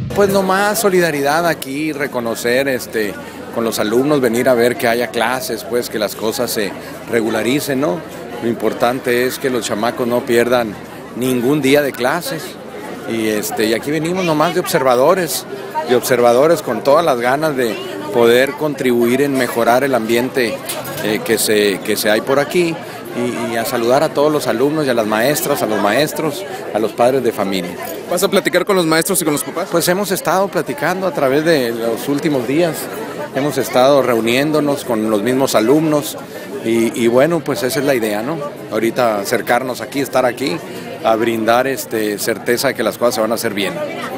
Pues nomás solidaridad aquí, reconocer con los alumnos, venir a ver que haya clases, pues que las cosas se regularicen, ¿no? Lo importante es que los chamacos no pierdan ningún día de clases y aquí venimos nomás de observadores con todas las ganas de poder contribuir en mejorar el ambiente que se hay por aquí y a saludar a todos los alumnos y a las maestras, a los maestros, a los padres de familia. ¿Vas a platicar con los maestros y con los papás? Pues hemos estado platicando a través de los últimos días, hemos estado reuniéndonos con los mismos alumnos y bueno, pues esa es la idea, ¿no? Ahorita acercarnos aquí, estar aquí, a brindar certeza de que las cosas se van a hacer bien.